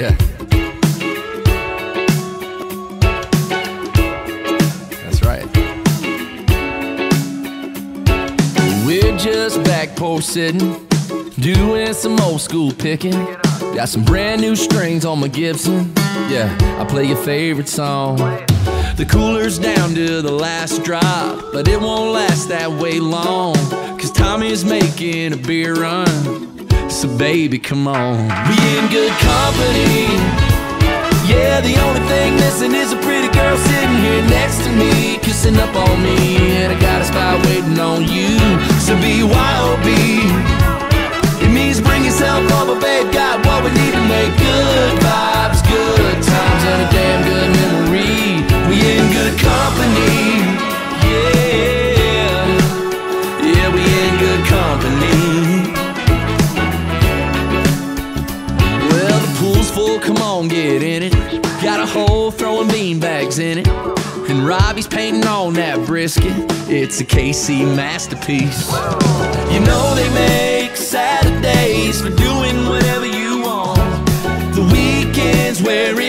Yeah. That's right. We're just back porch sitting, doing some old school picking. Got some brand new strings on my Gibson. Yeah, I play your favorite song. The cooler's down to the last drop, but it won't last that way long, 'cause Tommy's making a beer run. So baby, come on. We in good company. Yeah, the only thing missing is a pretty girl sitting here next to me, kissing up on me, and I got a spot waiting on you. So BYOB, it means bring yourself over, babe. Got what we need to make good vibes, good times, and a damn good memory. We in good company. Yeah, yeah, we in good company. Well, the pool's full, come on, get in it. Got a hole throwing beanbags in it, and Robbie's painting on that brisket. It's a KC masterpiece. You know they make Saturdays for doing whatever you want. The weekends where